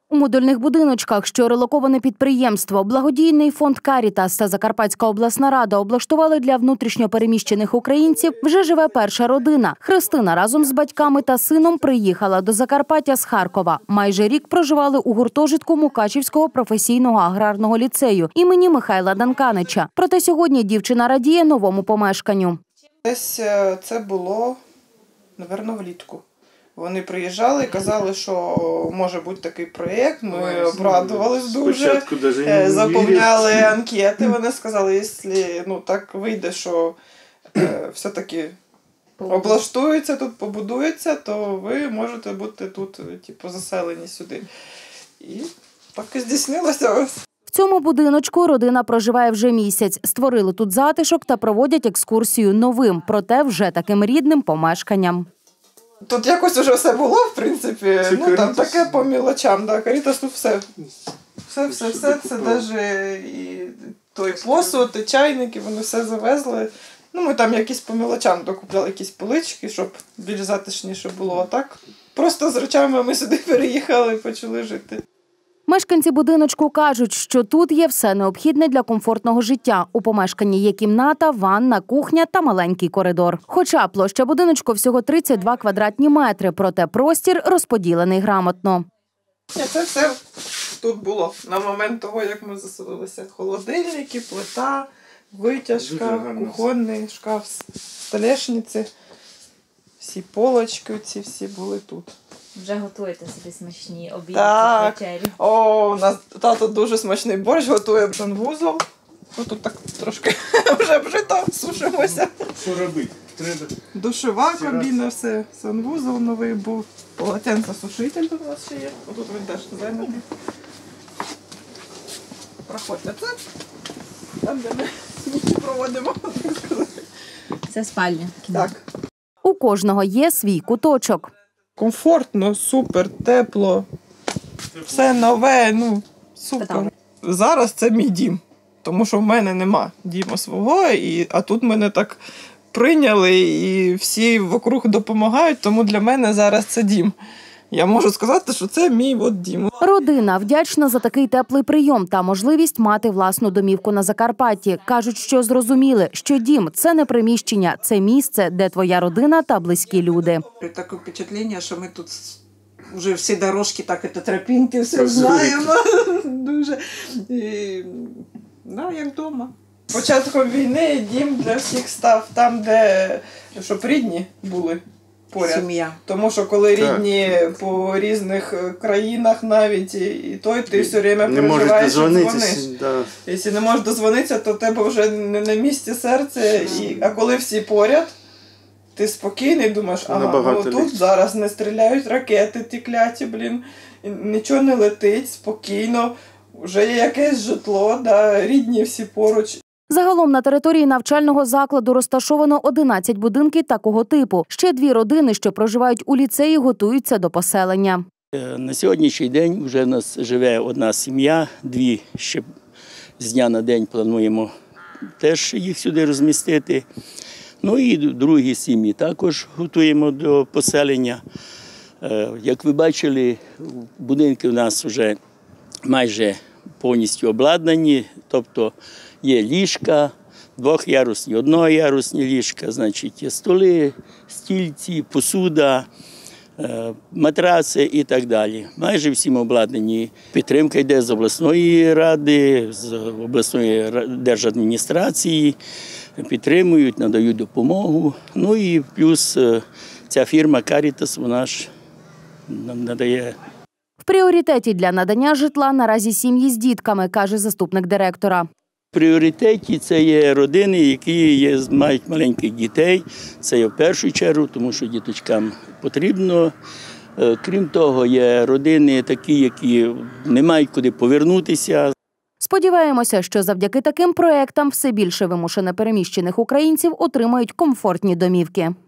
У модульних будиночках, що релоковане підприємство, благодійний фонд «Карітас» та Закарпатська обласна рада облаштували для внутрішньо переміщених українців, вже живе перша родина. Христина разом з батьками та сином приїхала до Закарпаття з Харкова. Майже рік проживали у гуртожитку Мукачівського професійного аграрного ліцею імені Михайла Данканича. Проте сьогодні дівчина радіє новому помешканню. Десь це було, мабуть, влітку. Вони приїжджали і казали, що може бути такий проєкт. Ми обрадувались дуже, заповняли анкети. Вони сказали, якщо так вийде, що все-таки облаштується тут, побудується, то ви можете бути тут заселені сюди. І так і здійснилося. В цьому будиночку родина проживає вже місяць. Створили тут затишок та проводять екскурсію новим, проте вже таким рідним помешканням. Тут якось вже все було, в принципі, там таке по мілочам, да, Карітас тут все, це навіть і той посуд, і чайники, вони все завезли. Ми там якісь по мілочам докупляли якісь полички, щоб більш затишніше було, а так просто з речами ми сюди переїхали і почали жити. Мешканці будиночку кажуть, що тут є все необхідне для комфортного життя. У помешканні є кімната, ванна, кухня та маленький коридор. Хоча площа будиночку всього 32 квадратні метри, проте простір розподілений грамотно. Це все тут було на момент того, як ми заселилися. Холодильники, плита, витяжка, кухонний шкаф, столешниці. Всі полочки ці всі були тут. Вже готуєте собі смачні обіди, вечері. У нас тато дуже смачний борщ готує. Санвузол. Тут так трошки вже вжито, сушимося. Що робити? Душова кабіна, все. Санвузол новий був. Полотенцесушитель тут у нас ще є. Тут він теж зайнятий. Проходьте. Це там, де ми проводимо. Це спальня. Так. У кожного є свій куточок. Комфортно, супер, тепло, все нове, супер. Зараз це мій дім, тому що в мене нема діму свого, а тут мене так прийняли і всі вокруг допомагають, тому для мене зараз це дім. Я можу сказати, що це мій дім. Родина вдячна за такий теплий прийом та можливість мати власну домівку на Закарпатті. Кажуть, що зрозуміли, що дім – це не приміщення, це місце, де твоя родина та близькі люди. Таке впечатлення, що ми тут вже всі дорожки, тропінки, все знаємо. Дуже, як вдома. Початком війни дім для всіх став там, де, щоб рідні були. Поряд. Сім'я. Тому що коли рідні по різних країнах навіть, і ти все время переживаєш, що дзвониш. Да. Якщо не можеш дозвонитися, то в тебе вже не на місці серце. А коли всі поряд, ти спокійний, думаєш, тут зараз не стріляють ракети ті кляті, нічого не летить, спокійно, вже є якесь житло, рідні всі поруч. Загалом на території навчального закладу розташовано 11 будинків такого типу. Ще 2 родини, що проживають у ліцеї, готуються до поселення. На сьогоднішній день вже у нас живе одна сім'я, 2 ще з дня на день плануємо теж їх сюди розмістити. І другі сім'ї також готуємо до поселення. Як ви бачили, будинки у нас вже майже повністю обладнані, тобто є ліжка, 2-ярусні, 1-ярусні ліжка, значить є столи, стільці, посуда, матраци і так далі. Майже всім обладнані. Підтримка йде з обласної ради, з обласної держадміністрації, підтримують, надають допомогу. І плюс ця фірма «Карітас», вона ж нам надає. В пріоритеті для надання житла наразі сім'ї з дітками, каже заступник директора. В пріоритеті це є родини, які мають маленьких дітей. Це є в першу чергу, тому що діточкам потрібно. Крім того, є родини такі, які не мають куди повернутися. Сподіваємося, що завдяки таким проєктам все більше вимушено переміщених українців отримають комфортні домівки.